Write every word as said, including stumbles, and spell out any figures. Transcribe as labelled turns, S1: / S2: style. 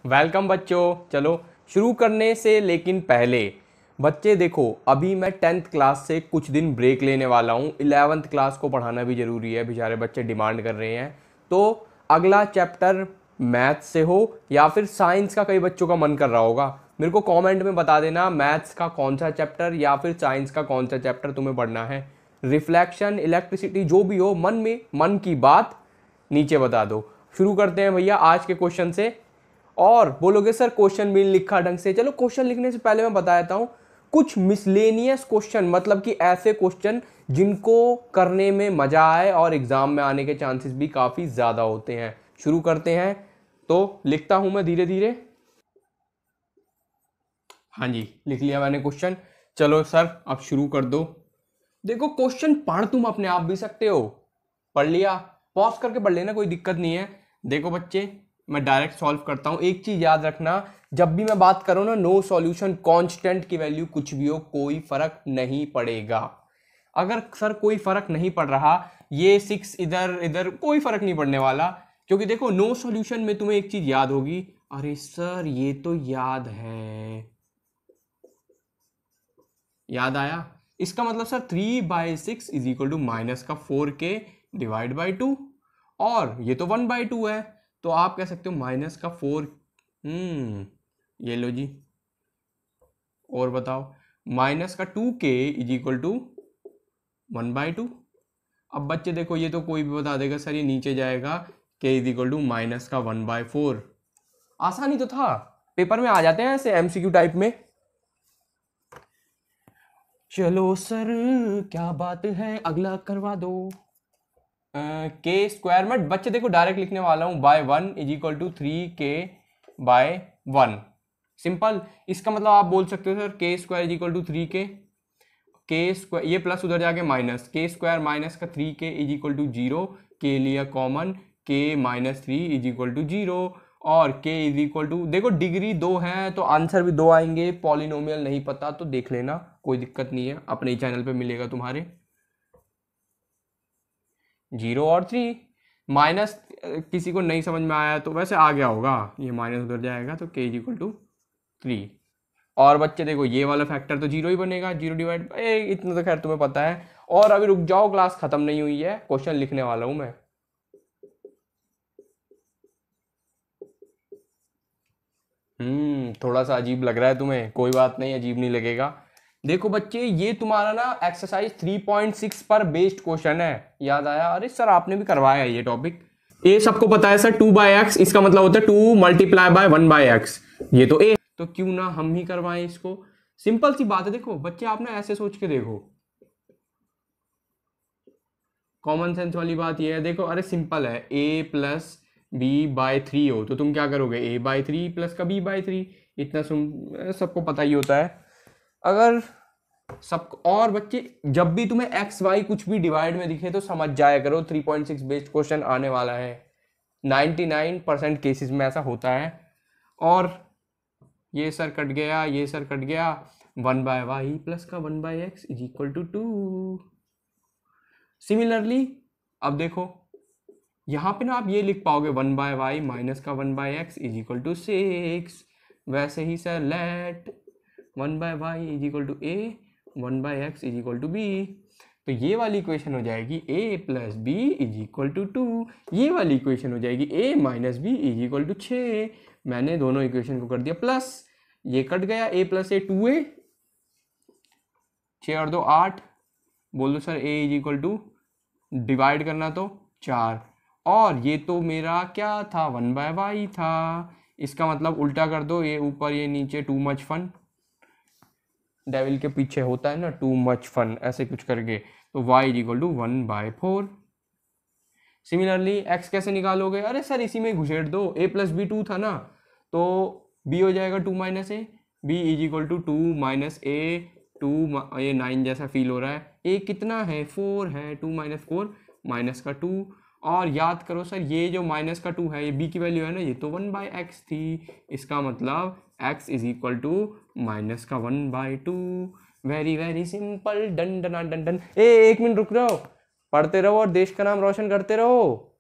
S1: Welcome बच्चों। चलो शुरू करने से लेकिन पहले बच्चे देखो, अभी मैं टेंथ क्लास से कुछ दिन ब्रेक लेने वाला हूँ। इलेवेंथ क्लास को पढ़ाना भी ज़रूरी है, बेचारे बच्चे डिमांड कर रहे हैं। तो अगला चैप्टर मैथ से हो या फिर साइंस का, कई बच्चों का मन कर रहा होगा। मेरे को कमेंट में बता देना मैथ्स का कौन सा चैप्टर या फिर साइंस का कौन सा चैप्टर तुम्हें पढ़ना है। रिफ्लेक्शन, इलेक्ट्रिसिटी, जो भी हो, मन में मन की बात नीचे बता दो। शुरू करते हैं भैया आज के क्वेश्चन से। और बोलोगे सर क्वेश्चन भी लिखा ढंग से। चलो क्वेश्चन लिखने से पहले मैं बता देता हूं कुछ मिसलेनियस क्वेश्चन, मतलब कि ऐसे क्वेश्चन जिनको करने में मजा आए और एग्जाम में आने के चांसेस भी काफी ज्यादा होते हैं। शुरू करते हैं। तो लिखता हूं मैं धीरे धीरे। हाँ जी, लिख लिया मैंने क्वेश्चन। चलो सर अब शुरू कर दो। देखो क्वेश्चन पढ़ तुम अपने आप भी सकते हो। पढ़ लिया, पॉज करके पढ़ लेना, कोई दिक्कत नहीं है। देखो बच्चे, मैं डायरेक्ट सॉल्व करता हूं। एक चीज याद रखना, जब भी मैं बात करूं ना, नो सॉल्यूशन, कांस्टेंट की वैल्यू कुछ भी हो, कोई फर्क नहीं पड़ेगा। अगर सर कोई फर्क नहीं पड़ रहा, ये सिक्स इधर इधर, कोई फर्क नहीं पड़ने वाला। क्योंकि देखो नो सॉल्यूशन में तुम्हें एक चीज याद होगी, अरे सर ये तो याद है, याद आया। इसका मतलब sir three by six is equal to minus का four k divide by two, और ये तो वन बाई टू है, तो आप कह सकते हो माइनस का फोर। हम्म ये लो जी, और बताओ, माइनस का two k is equal to one by two. अब बच्चे देखो, ये तो कोई भी बता देगा सर ये नीचे जाएगा, k is equal to minus का वन बाई फोर। आसानी तो था, पेपर में आ जाते हैं ऐसे एमसीक्यू टाइप में। चलो सर क्या बात है, अगला करवा दो। के स्क्वायर में बच्चे देखो डायरेक्ट लिखने वाला हूं, by one is equal to three k by one. Simple. इसका मतलब आप बोल सकते हो sir k square is equal to three k, k square ये प्लस उधर जाके माइनस, के स्क्वायर माइनस का three k is equal to zero, k लिया common, k minus three is equal to zero, और के इज इक्वल टू, देखो degree दो है तो आंसर भी दो आएंगे। पॉलिनोमियल नहीं पता तो देख लेना, कोई दिक्कत नहीं है, अपने ही चैनल पे मिलेगा तुम्हारे। जीरो और थ्री, माइनस किसी को नहीं समझ में आया तो वैसे आ गया होगा, ये माइनस उधर जाएगा तो के इज इक्वल टू थ्री। और बच्चे देखो ये वाला फैक्टर तो जीरो ही बनेगा, जीरो डिवाइड, इतना तो खैर तुम्हें पता है। और अभी रुक जाओ, क्लास खत्म नहीं हुई है, क्वेश्चन लिखने वाला हूं मैं। हम्म थोड़ा सा अजीब लग रहा है तुम्हें, कोई बात नहीं, अजीब नहीं लगेगा। देखो बच्चे, ये तुम्हारा ना एक्सरसाइज थ्री पॉइंट सिक्स पर बेस्ड क्वेश्चन है। याद आया, अरे सर आपने भी करवाया है ये टॉपिक। ए सबको पता है सर, टू बाई एक्स, इसका मतलब होता है two multiply by one by x, ये तो ए, तो क्यों ना हम ही करवाएं इसको। सिंपल सी बात है। देखो बच्चे आप ना ऐसे सोच के देखो, कॉमन सेंस वाली बात ये है। देखो अरे सिंपल है, a plus b by three हो तो तुम क्या करोगे, ए बाय थ्री प्लस का बी बाय थ्री, इतना सुन सबको पता ही होता है। अगर सब, और बच्चे जब भी तुम्हें एक्स वाई कुछ भी डिवाइड में दिखे तो समझ जाया करो three point six based question आने वाला है। नाइंटी नाइन परसेंट केसेस में ऐसा होता है। और ये सर कट गया, ये सर कट गया, वन बाय वाई प्लस का one by x is equal to two. Similarly अब देखो यहां पे ना आप ये लिख पाओगे, वन बाय वाई माइनस का one by x is equal to six. वैसे ही sir let one by y is equal to a, one by x is equal to b, तो ये वाली इक्वेशन हो जाएगी a plus b is equal to two. ये वाली equation हो जाएगी a minus b is equal to छः। मैंने दोनों इक्वेशन को कर दिया प्लस, ये कट गया, ए प्लस ए टू ए, छः और दो आठ, बोल दो sir a is equal to, divide करना तो चार, और ये तो मेरा क्या था, वन बाय वाई था। इसका मतलब उल्टा कर दो, ये ऊपर ये नीचे, टू मच फन, डेविल के पीछे होता है ना टू मच फन, ऐसे कुछ करके, तो y is equal to one by four. Similarly x कैसे निकालोगे, अरे सर इसी में घुसेड़ दो, a प्लस बी टू था ना, तो b हो जाएगा two minus a, b is equal to two minus a, two, ये नाइन जैसा फील हो रहा है, a कितना है, फोर है, टू माइनस फोर माइनस का टू। और याद करो सर ये जो माइनस का टू है, ये b की वैल्यू है ना, ये तो वन बाई एक्स थी, इसका मतलब x is equal to minus का one by two. Very very simple, done done done done. ए एक मिनट रुक रहो, पढ़ते रहो और देश का नाम रोशन करते रहो।